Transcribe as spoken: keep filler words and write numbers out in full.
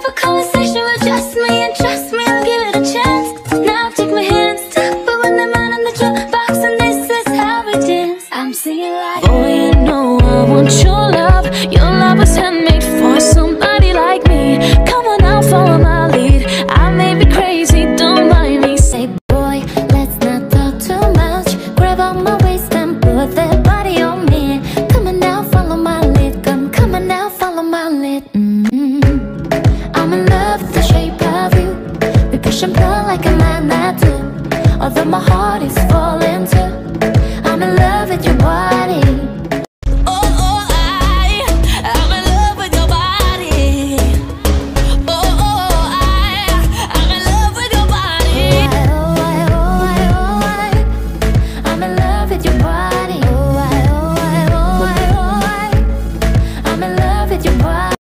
a conversation with just me, and trust me, I'll give it a chance. Now take my hand and stop it when they're man in the jukebox, and this is how we dance. I'm singing like, boy, you know I want your love. Your love was handmade for somebody like me. Come on now, follow my lead. I may be crazy, don't mind me. Say, boy, let's not talk too much. Grab on my waist and put that body on me. Come on now, follow my lead. Come, come on now, follow my lead. Mm-hmm. I'm in love with the shape of you. We push and pull like a magnet do. Although my heart is falling